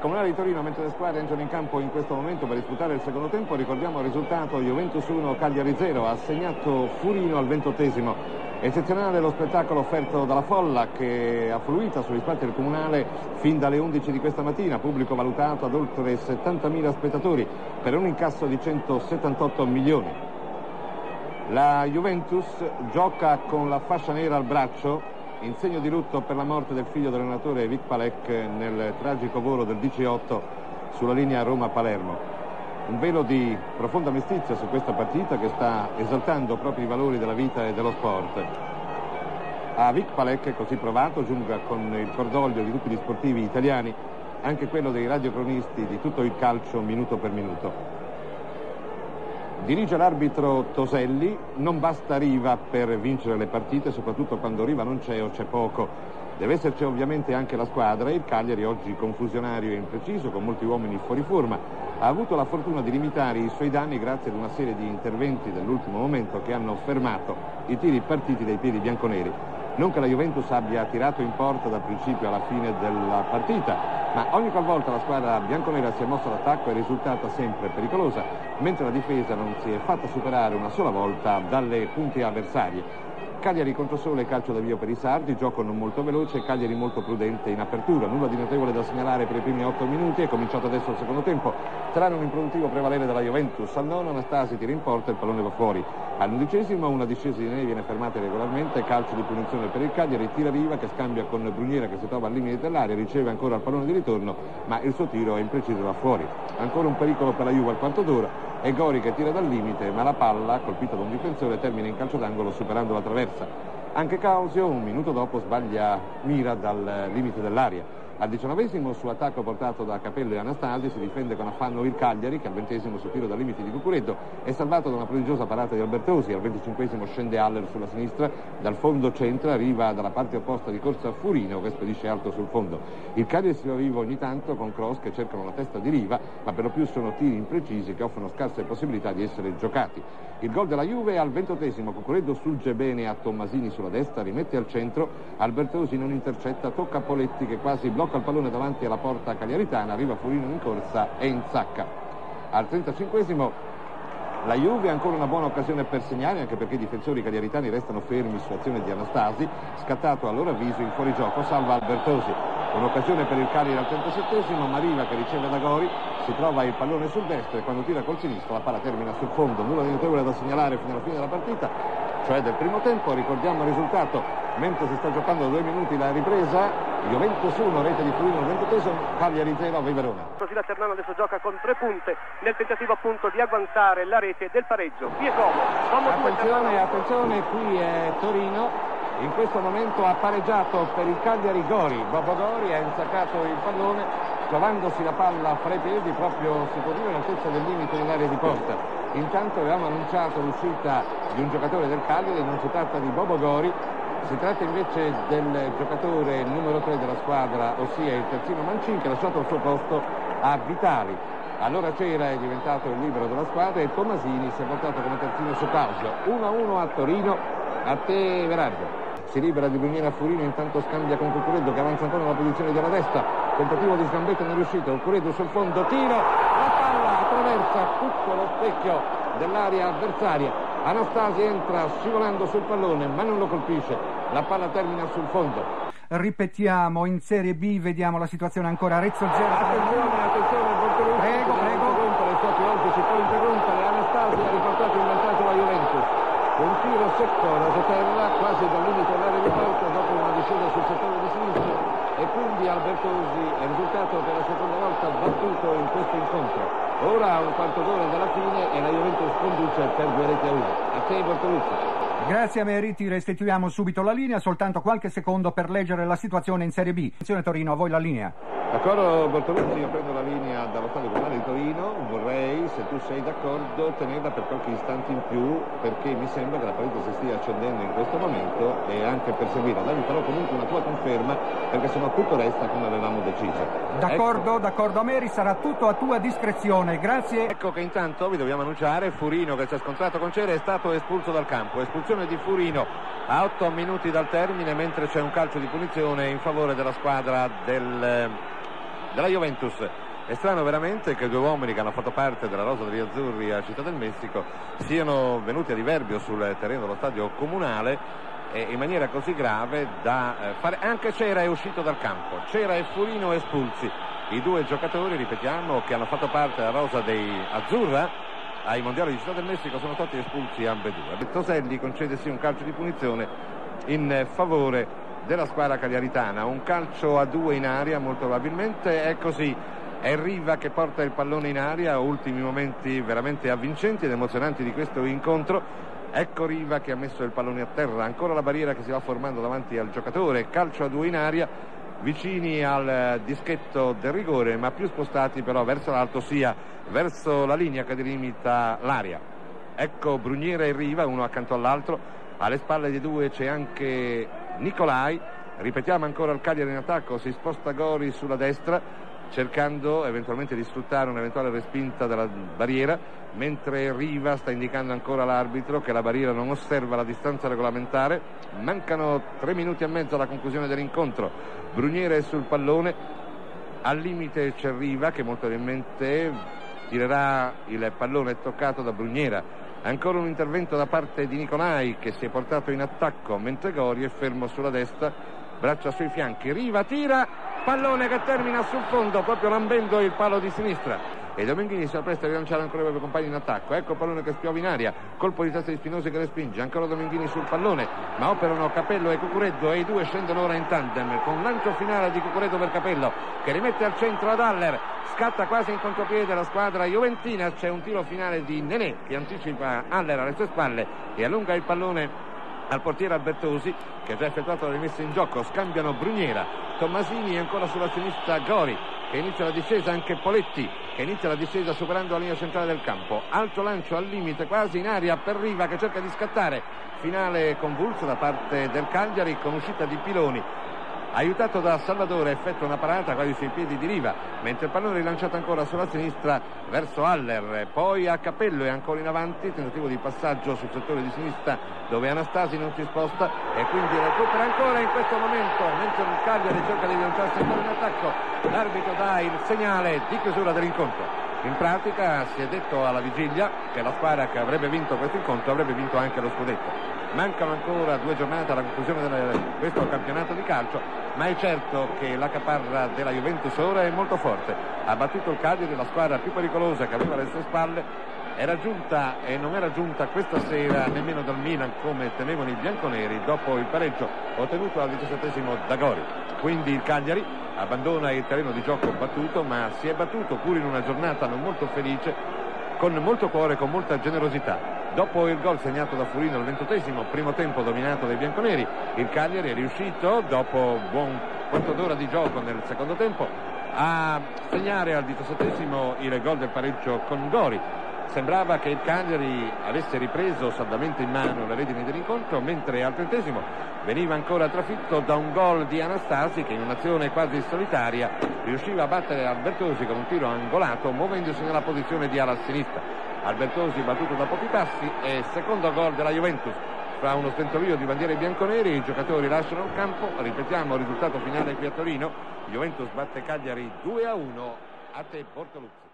Comunale di Torino, mentre le squadre entrano in campo in questo momento per disputare il secondo tempo, ricordiamo il risultato: Juventus 1, Cagliari 0, ha segnato Furino al 28esimo. Eccezionale lo spettacolo offerto dalla folla che affluita sugli spalti del Comunale fin dalle 11 di questa mattina, pubblico valutato ad oltre 70.000 spettatori per un incasso di 178 milioni. La Juventus gioca con la fascia nera al braccio in segno di lutto per la morte del figlio dell'allenatore Vic Palec nel tragico volo del DC-8 sulla linea Roma-Palermo. Un velo di profonda mestizia su questa partita che sta esaltando proprio i valori della vita e dello sport. A Vic Palec, così provato, giunga con il cordoglio di tutti gli sportivi italiani, anche quello dei radiocronisti di tutto il calcio minuto per minuto. Dirige l'arbitro Toselli, non basta Riva per vincere le partite, soprattutto quando Riva non c'è o c'è poco. Deve esserci ovviamente anche la squadra. Il Cagliari, oggi confusionario e impreciso, con molti uomini fuori forma, ha avuto la fortuna di limitare i suoi danni grazie ad una serie di interventi dell'ultimo momento che hanno fermato i tiri partiti dai piedi bianconeri. Non che la Juventus abbia tirato in porta dal principio alla fine della partita, ma ogni qualvolta la squadra bianconera si è mossa all'attacco è risultata sempre pericolosa, mentre la difesa non si è fatta superare una sola volta dalle punte avversarie. Cagliari contro sole, calcio d'avvio per i sardi, gioco non molto veloce, Cagliari molto prudente in apertura, nulla di notevole da segnalare per i primi 8 minuti, è cominciato adesso il secondo tempo, tranne un improduttivo prevalere della Juventus. Al nono Anastasi tira in porta e il pallone va fuori. All'11esimo una discesa di neve viene fermata regolarmente, calcio di punizione per il Cagliari, tira Riva che scambia con Bruniera che si trova al limite dell'area, riceve ancora il pallone di ritorno, ma il suo tiro è impreciso e va fuori. Ancora un pericolo per la Juve al quarto d'ora, è Gori che tira dal limite, ma la palla, colpita da un difensore, termina in calcio d'angolo superando la traversa. Anche Causio, un minuto dopo, sbaglia mira dal limite dell'area. Al 19esimo, su attacco portato da Capello e Anastasi, si difende con affanno il Cagliari, che al 20esimo su tiro dal limite di Cucuretto è salvato da una prodigiosa parata di Albertosi. Al 25esimo scende Haller sulla sinistra, dal fondo centra, arriva dalla parte opposta di corsa Furino che spedisce alto sul fondo. Il Cagliari si va vivo ogni tanto con cross che cercano la testa di Riva, ma per lo più sono tiri imprecisi che offrono scarse possibilità di essere giocati. Il gol della Juve al 28esimo, Cucuretto sfugge bene a Tommasini sulla destra, rimette al centro, Albertosi non intercetta, tocca a Poletti che quasi blocca il pallone davanti alla porta cagliaritana, arriva Furino in corsa e insacca. Al 35esimo la Juve ha ancora una buona occasione per segnare, anche perché i difensori cagliaritani restano fermi su azione di Anastasi, scattato a loro avviso in fuorigioco, salva Albertosi. Un'occasione per il Cagliari al 37esimo, Mariva che riceve da Gori, si trova il pallone sul destro e quando tira col sinistro la palla termina sul fondo. Nulla di notevole da segnalare fino alla fine della partita, cioè del primo tempo. Ricordiamo il risultato mentre si sta giocando da 2 minuti la ripresa: Juventus 1, rete di Furino al 20esimo, Cagliari 0 a Verona. Così la Ternano adesso gioca con 3 punte nel tentativo appunto di agguantare la rete del pareggio. Qui è Como. Attenzione, qui è Torino. In questo momento ha pareggiato per il Cagliari Gori. Bobo Gori ha insaccato il pallone trovandosi la palla fra i piedi, proprio si può dire all'altezza del limite dell'area di porta. Intanto avevamo annunciato l'uscita di un giocatore del Cagliari, non si tratta di Bobo Gori, si tratta invece del giocatore numero 3 della squadra, ossia il terzino Mancin, che ha lasciato il suo posto a Vitali. Allora Cera è diventato il libero della squadra e Tommasini si è portato come terzino su Causio. 1-1 a Torino. A te Verardo. Si libera di Bruniera Furino, intanto scambia con Cucuretto che avanza ancora nella posizione della destra, tentativo di sgambetto non riuscito, Cucuretto sul fondo, tiro, la palla attraversa tutto lo specchio dell'area avversaria, Anastasi entra scivolando sul pallone ma non lo colpisce, la palla termina sul fondo. Ripetiamo, in Serie B vediamo la situazione ancora, Arezzo 0. Attenzione, Bortolucci. Prego. Le sotto oggi si può interrompere, Anastasi ha riportato in vantaggio la Juventus. Un tiro secco da terra, quasi dal limite dell'area di porta dopo una discesa sul settore di sinistra, e quindi Albertosi è risultato per la seconda volta battuto in questo incontro. Ora un quarto d'ora dalla fine e la Juventus conduce per 2-1. A te Bortolucci. Grazie a Meriti, restituiamo subito la linea, soltanto qualche secondo per leggere la situazione in Serie B. Attenzione Torino, a voi la linea. D'accordo Bortolucci, io prendo la linea dallo stadio comunale di Torino, vorrei, se tu sei d'accordo, tenerla per qualche istante in più, perché mi sembra che la partita si stia accendendo in questo momento e anche per seguirla. Dammi però comunque una tua conferma, perché sennò tutto resta come avevamo deciso. D'accordo Ameri, sarà tutto a tua discrezione, grazie. Ecco che intanto vi dobbiamo annunciare, Furino che si è scontrato con Cera è stato espulso dal campo, espulsione di Furino a 8 minuti dal termine, mentre c'è un calcio di punizione in favore della squadra del della Juventus. È strano veramente che due uomini che hanno fatto parte della rosa degli azzurri a Città del Messico siano venuti a diverbio sul terreno dello stadio comunale in maniera così grave da fare. Anche Cera è uscito dal campo, Cera e Furino espulsi, i due giocatori, ripetiamo, che hanno fatto parte della rosa dei azzurra ai mondiali di Città del Messico, sono stati espulsi ambedue. Toselli concede sì un calcio di punizione in favore della squadra cagliaritana, un calcio a due in aria molto probabilmente, è così. È Riva che porta il pallone in aria, ultimi momenti veramente avvincenti ed emozionanti di questo incontro. Ecco Riva che ha messo il pallone a terra, ancora la barriera che si va formando davanti al giocatore, calcio a due in aria, vicini al dischetto del rigore, ma più spostati però verso l'alto, sia verso la linea che delimita l'area. Ecco Bruniera e Riva, uno accanto all'altro, alle spalle dei due c'è anche Nicolai. Ripetiamo ancora il Cagliari in attacco, si sposta Gori sulla destra cercando eventualmente di sfruttare un'eventuale respinta dalla barriera, mentre Riva sta indicando ancora all'arbitro che la barriera non osserva la distanza regolamentare. Mancano 3 minuti e mezzo alla conclusione dell'incontro. Bruniera è sul pallone, al limite c'è Riva che molto probabilmente tirerà il pallone toccato da Bruniera. Ancora un intervento da parte di Nicolai che si è portato in attacco, mentre Gori è fermo sulla destra, braccia sui fianchi. Riva tira, pallone che termina sul fondo proprio lambendo il palo di sinistra, e Domenghini si appresta a rilanciare ancora i propri compagni in attacco. Ecco il pallone che spiova in aria, colpo di testa di Spinosi che respinge, ancora Domenghini sul pallone, ma operano Capello e Cucureddo e i due scendono ora in tandem con lancio finale di Cucureddo per Capello che rimette al centro ad Haller, scatta quasi in contropiede la squadra juventina, c'è un tiro finale di Nenè che anticipa Haller alle sue spalle e allunga il pallone al portiere Albertosi che ha già effettuato la rimessa in gioco. Scambiano Bruniera, Tommasini e ancora sulla sinistra Gori che inizia la discesa, anche Poletti che inizia la discesa superando la linea centrale del campo. Alto lancio al limite quasi in aria per Riva che cerca di scattare, finale convulso da parte del Cagliari con uscita di Piloni, aiutato da Salvatore, effettua una parata quasi sui piedi di Riva, mentre il pallone è rilanciato ancora sulla sinistra verso Haller, poi a Capello e ancora in avanti, tentativo di passaggio sul settore di sinistra dove Anastasi non si sposta e quindi recupera ancora in questo momento, mentre il Cagliari cerca di rilanciarsi ancora in attacco, l'arbitro dà il segnale di chiusura dell'incontro. In pratica si è detto alla vigilia che la squadra che avrebbe vinto questo incontro avrebbe vinto anche lo scudetto. Mancano ancora 2 giornate alla conclusione di questo campionato di calcio, ma è certo che la caparra della Juventus ora è molto forte. Ha battuto il Cagliari, la squadra più pericolosa che aveva alle sue spalle. Era giunta e non era giunta questa sera nemmeno dal Milan come temevano i bianconeri dopo il pareggio ottenuto al 17° da Gori. Quindi il Cagliari abbandona il terreno di gioco battuto, ma si è battuto pur in una giornata non molto felice, con molto cuore, con molta generosità. Dopo il gol segnato da Furino al 28°, primo tempo dominato dai bianconeri, il Cagliari è riuscito, dopo buon quarto d'ora di gioco nel secondo tempo, a segnare al 17° il gol del pareggio con Gori. Sembrava che il Cagliari avesse ripreso saldamente in mano le redini dell'incontro, mentre al 30° veniva ancora trafitto da un gol di Anastasi che in un'azione quasi solitaria riusciva a battere Albertosi con un tiro angolato muovendosi nella posizione di ala sinistra. Albertosi battuto da pochi passi e secondo gol della Juventus. Fra uno stentolio di bandiere bianconeri i giocatori lasciano il campo. Ripetiamo il risultato finale qui a Torino: Juventus batte Cagliari 2-1. A te Bortoluzzi.